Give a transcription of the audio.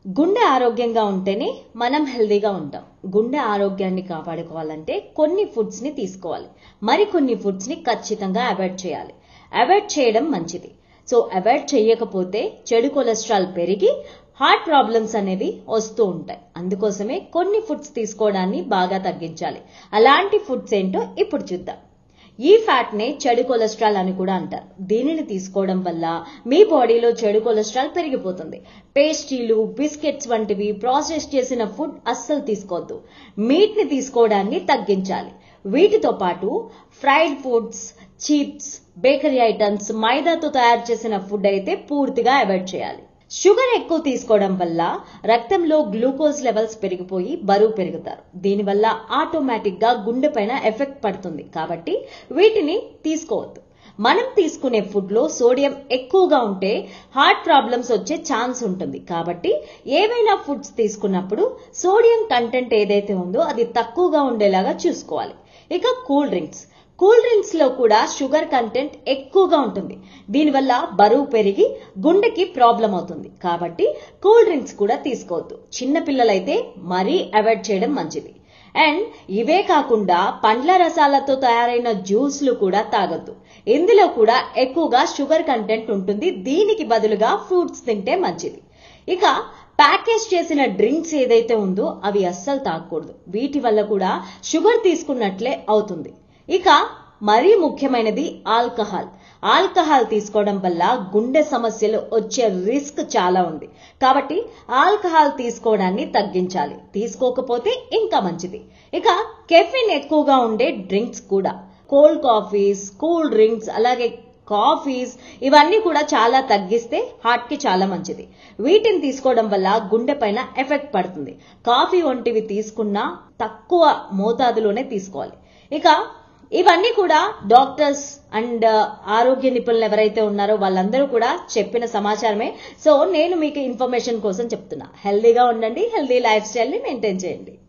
గుండె ఆరోగ్యంగా ఉంటేనే మనం హెల్దీగా ఉంటాం. గుండె ఆరోగ్యాన్ని కాపాడుకోవాలంటే కొన్ని ఫుడ్స్ ని తీసుకోవాలి. మరికొన్ని ఫుడ్స్ ని ఖచ్చితంగా అవాయిడ్ చేయాలి. అవాయిడ్ చేయడం మంచిది. సో అవాయిడ్ చేయకపోతే చెడు కొలెస్ట్రాల్ పెరిగి హార్ట్ ప్రాబ్లమ్స్ అనేవి వస్తూ ఉంటాయి. అందుకోసమే కొన్ని ఫుడ్స్ తీసుకోవడాన్ని బాగా తగ్గించాలి. అలాంటి ఫుడ్స్ ఏంటో ఇప్పుడు చూద్దాం. ఈ ఫ్యాట్ నే చెడు కొలెస్ట్రాల్ అని కూడా అంటారు. దీనిని తీసుకోవడం వల్ల మీ బాడీలో చెడు కొలెస్ట్రాల్ పెరిగిపోతుంది. పేస్ట్రీలు, బిస్కెట్స్ వంటివి ప్రాసెస్ చేసిన ఫుడ్ అస్సలు తీసుకోవద్దు. మీట్ ని తీసుకోవడాన్ని తగ్గించాలి. వీటితో పాటు fried foods, chips, bakery items, మైదాతో తయారు చేసిన ఫుడ్ అయితే పూర్తిగా అవాయిడ్ చేయాలి. షుగర్ ఎక్కువ తీసుకోవడం వల్ల రక్తంలో గ్లూకోజ్ లెవెల్స్ పెరిగిపోయి బరువు పెరుగుతారు. దీనివల్ల ఆటోమేటిక్ గా గుండె పైన ఎఫెక్ట్ పడుతుంది. కాబట్టి వీటిని తీసుకోవద్దు. మనం తీసుకునే ఫుడ్ లో సోడియం ఎక్కువగా ఉంటే హార్ట్ ప్రాబ్లమ్స్ వచ్చే ఛాన్స్ ఉంటుంది. కాబట్టి ఏవైనా ఫుడ్స్ తీసుకున్నప్పుడు సోడియం కంటెంట్ ఏదైతే ఉందో అది తక్కువగా ఉండేలాగా చూసుకోవాలి. ఇక కూల్ డ్రింక్స్ లో కూడా షుగర్ కంటెంట్ ఎక్కువగా ఉంటుంది. దీనివల్ల బరువు పెరిగి గుండెకి ప్రాబ్లం అవుతుంది. కాబట్టి కూల్ డ్రింక్స్ కూడా తీసుకోవద్దు. చిన్న పిల్లలైతే మరీ అవాయిడ్ చేయడం మంచిది. అండ్ ఇవే కాకుండా పండ్ల రసాలతో తయారైన జ్యూస్లు కూడా తాగొద్దు. ఇందులో కూడా ఎక్కువగా షుగర్ కంటెంట్ ఉంటుంది. దీనికి బదులుగా ఫ్రూట్స్ తింటే మంచిది. ఇక ప్యాకేజ్ చేసిన డ్రింక్స్ ఏదైతే ఉందో అవి అస్సలు తాగకూడదు. వీటి వల్ల కూడా షుగర్ తీసుకున్నట్లే అవుతుంది. ఇక మరీ ముఖ్యమైనది ఆల్కహాల్ తీసుకోవడం వల్ల గుండె సమస్యలు వచ్చే రిస్క్ చాలా ఉంది. కాబట్టి ఆల్కహాల్ తీసుకోవడాన్ని తగ్గించాలి. తీసుకోకపోతే ఇంకా మంచిది. ఇక కెఫిన్ ఎక్కువగా ఉండే డ్రింక్స్ కూడా, కోల్డ్ కాఫీస్, కూల్ డ్రింక్స్, అలాగే కాఫీస్, ఇవన్నీ కూడా చాలా తగ్గిస్తే హార్ట్ కి చాలా మంచిది. వీటిని తీసుకోవడం వల్ల గుండె పైన ఎఫెక్ట్ పడుతుంది. కాఫీ వంటివి తీసుకున్నా తక్కువ మోతాదులోనే తీసుకోవాలి. ఇక ఇవన్నీ కూడా డాక్టర్స్ అండ్ ఆరోగ్య నిపుణులు ఎవరైతే ఉన్నారో వాళ్ళందరూ కూడా చెప్పిన సమాచారమే. సో నేను మీకు ఇన్ఫర్మేషన్ కోసం చెప్తున్నా. హెల్దీగా ఉండండి, హెల్దీ లైఫ్ స్టైల్ ని మెయింటైన్ చేయండి.